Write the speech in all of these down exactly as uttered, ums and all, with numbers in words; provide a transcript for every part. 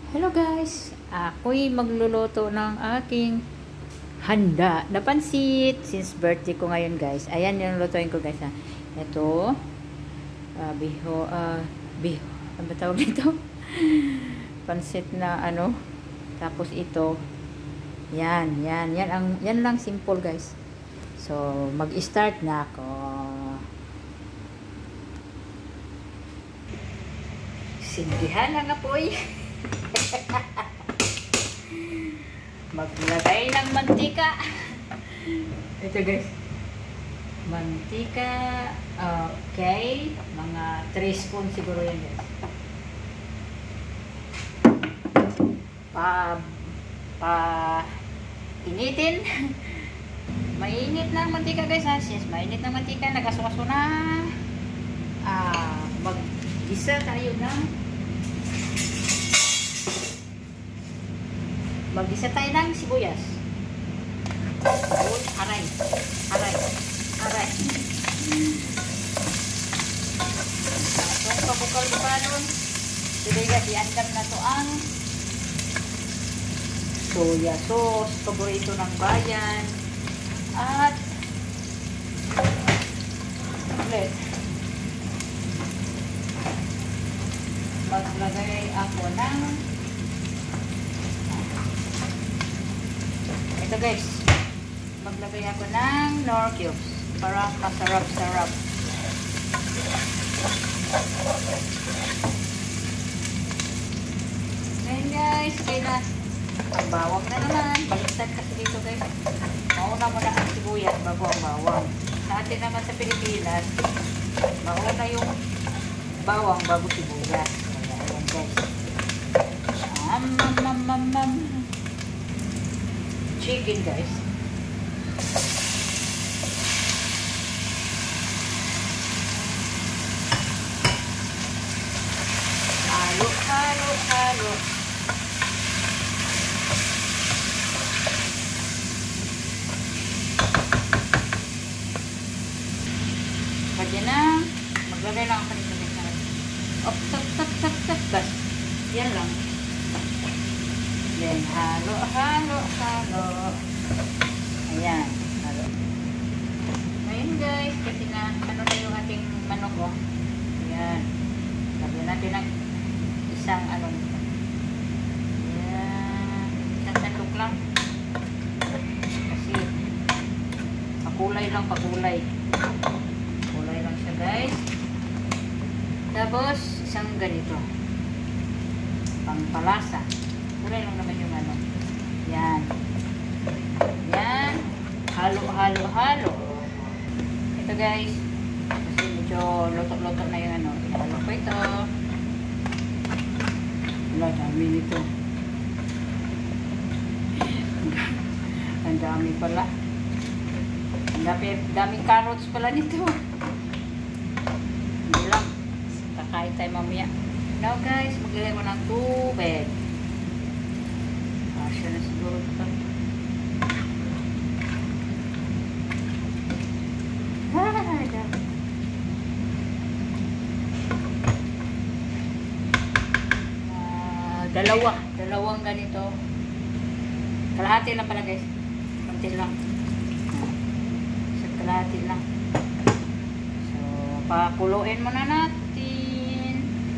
Hello guys, ako'y magluluto ng aking handa na pansit since birthday ko ngayon guys. Ayan yung lutuin ko guys ha. Ito, uh, biho, uh, biho, ano ba tawag dito? Pansit na ano, tapos ito, yan, yan, yan, ang, yan lang simple guys. So, mag-start na ako. Sindihan ang apoy. Maglagay ng mantika. Ito guys, mantika. Okay, mga three spoon siguro yan guys. Pa pa initin. Mainit na ang mantika guys ha. Yes, mainit na mantika. Nagasukaso na. Ah, mag-gisa tayo ng Mag-isa tayo ng sibuyas. Aray, aray, aray, aray. Itong pabukal pa nun. Today guys, iandam na to ang soya sauce, paborito ng bayan. At ulit, maglagay ako ng ito guys, maglagay ako ng Knorr cubes para masarap-sarap. Ngayon guys, okay na. Ang bawang na naman. Baliktad kasi dito guys. Mauna muna ang sibuyas bago ang bawang. Sa atin naman sa Pilipinas, mauna yung bawang bago sibuyas. Ayan guys. Am, am, am, am, am. Chicken guys. Halo, halo, halo. Pwede na. Maglagay lang ako nito guys. Op, tap, tap, tap, tap, tap. Yan lang. Then, halo, halo, halo. Ayan, halo. Ngayon guys, kasi na, ano na yung ating manok oh. Ayan. Lagyan natin ng isang ano nito. Ayan. Isang sandok lang. Kasi, pakulay lang, pakulay. Pakulay lang siya guys. Tapos, isang ganito. Pangpalasa. Kulay lang naman yung ano. Yan. Yan. Halo, halo, halo. Ito guys. Kasi medyo lotok-lotok na yung ano. Halo ko ito. Wala, dami nito. Ang dami pala. Ang dami, daming carrots pala nito. Hindi lang. Kakain tayo mamaya. Now guys, maglagay ko ng tubig. Siya na siguro ito. Uh, dalawa. Dalawang ganito. Kalahati lang pala guys. Kunti lang. Sa kalahati lang. So, pakuluin muna natin.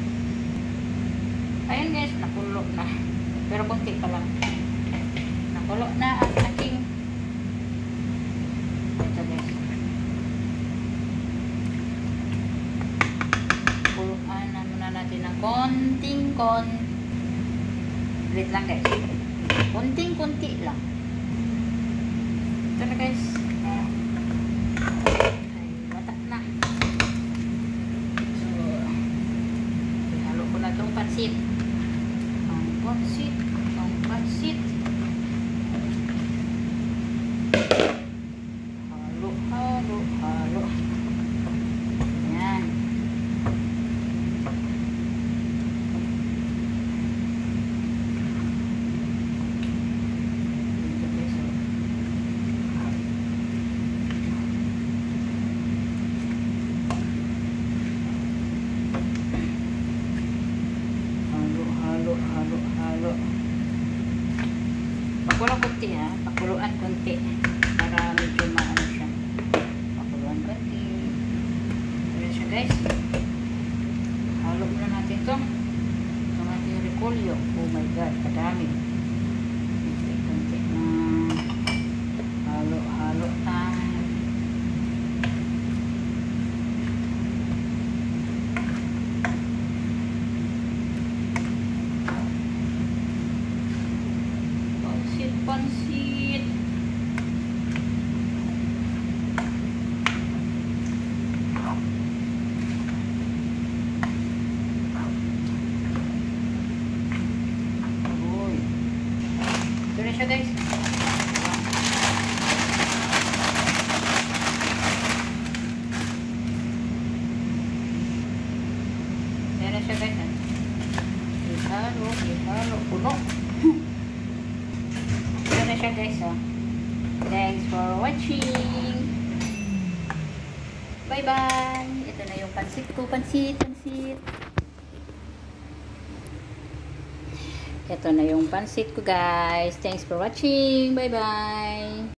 Ayun guys, nakulo na. Pero bunti pa lang. Nakulo na ang aking ito guys. Kuluan na muna natin ng konting kon ulit lang guys. Konting kunti lang. Ito na guys. Ay, batak na. So, halo ko na itong pansit. Ang pansit. Ang pansit. Halo, halo, halo. Ayan. Ito guys. Halo, halo, halo, halo. Pakulo konti ha. Pakuluan konti. Para medyo maano siya. Pakuluan konti. Ayan siya guys. Halo muna natin ito. Itong ating repolyo. Oh my god, kadami. Konti-konti na. Halo-halo tayo. Pansit. Uy. Ito na siya guys. Ito na siya guys. Ihalo, ihalo, puno. Na siya guys, oh. Thanks for watching. Bye bye. Ito na yung pansit ko, pansit, pansit. Ito na yung pansit ko guys. Thanks for watching. Bye bye.